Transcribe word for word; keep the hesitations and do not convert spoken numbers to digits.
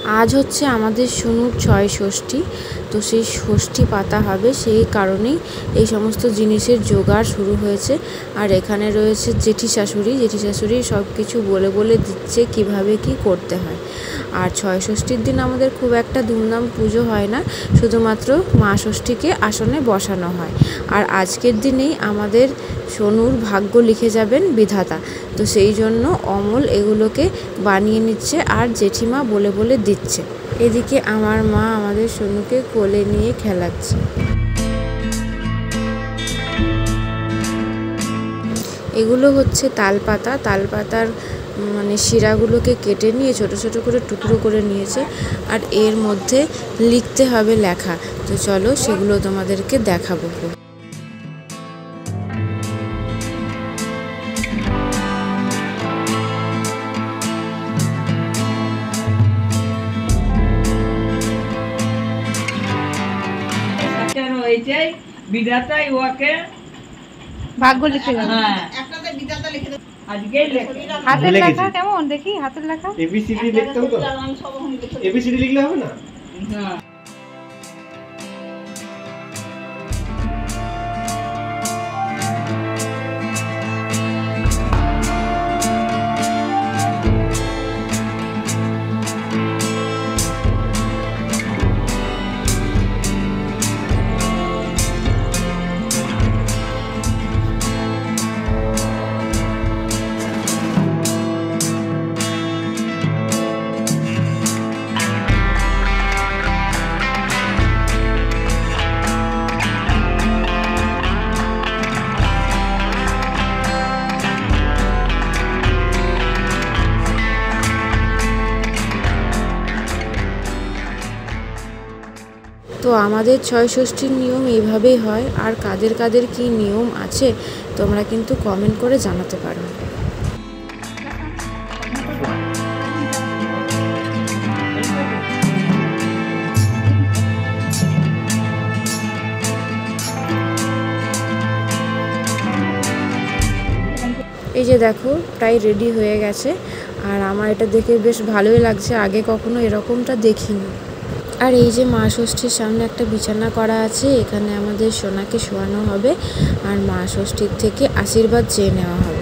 আজ হচ্ছে আমাদের সোনুর ছয় ষষ্ঠী, তো সেই ষষ্ঠী পাতা হবে, সেই কারণেই এই সমস্ত জিনিসের জোগাড় শুরু হয়েছে। আর এখানে রয়েছে জেঠি শাশুড়ি, জেঠি শাশুড়ি সব কিছু বলে বলে দিচ্ছে কিভাবে কি করতে হয়। আর ছয় ষষ্ঠীর দিন আমাদের খুব একটা ধুমধাম পুজো হয় না, শুধুমাত্র মা ষষ্ঠীকে আসনে বসানো হয়। আর আজকের দিনেই আমাদের সোনুর ভাগ্য লিখে যাবেন বিধাতা, তো সেই জন্য অমল এগুলোকে বানিয়ে নিচ্ছে আর জেঠিমা বলে বলে দিচ্ছে। এদিকে আমার মা আমাদের সোনুকে কোলে নিয়ে খেলাচ্ছে। এগুলো হচ্ছে তালপাতা, তালপাতার মানে শিরাগুলোকে কেটে নিয়ে ছোট ছোট করে টুকরো করে নিয়েছে, আর এর মধ্যে লিখতে হবে লেখা। তো চলো সেগুলো তোমাদেরকে দেখাবো। বিধাতাই ওকে ভাগ্য লিখে গেল। হ্যাঁ, একটাতে বিধাতা লিখে দেব। আজকেই লেখে হাতের লেখা কেমন দেখি, হাতের লেখা এবিসিডি লিখতে হবে তো? আমি সব ওখানে লিখে দেব। এবিসিডি লিখলে হবে না? হ্যাঁ। তো আমাদের ছয় ষষ্ঠীর নিয়ম এইভাবেই হয়। আর কাদের কাদের কি নিয়ম আছে তোমরা কিন্তু কমেন্ট করে জানাতে পারো। এই যে দেখো প্রায় রেডি হয়ে গেছে, আর আমার এটা দেখে বেশ ভালোই লাগছে, আগে কখনো এরকমটা দেখিনি। আর এই যে মা ষষ্ঠীর সামনে একটা বিছানা করা আছে, এখানে আমাদের সোনাকে শোয়ানো হবে আর মা ষষ্ঠীর থেকে আশীর্বাদ চেয়ে নেওয়া হবে।